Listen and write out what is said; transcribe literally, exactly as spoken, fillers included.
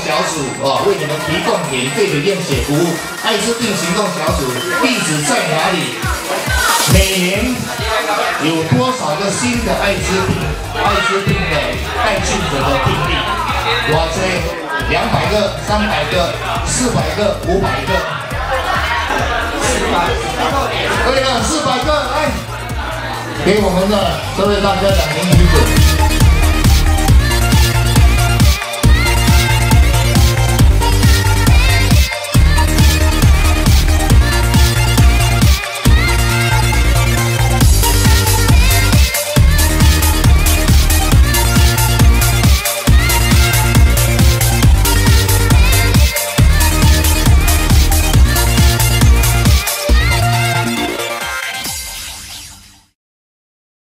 小组啊，为你们提供免费的验血服务。艾滋病行动小组地址在哪里？每年有多少个新的艾滋病艾滋病的带菌者的病例？哇塞，两百个、三百个、四百个、五百个，四百，对了，四百个，来，给我们的各位大家两名举手。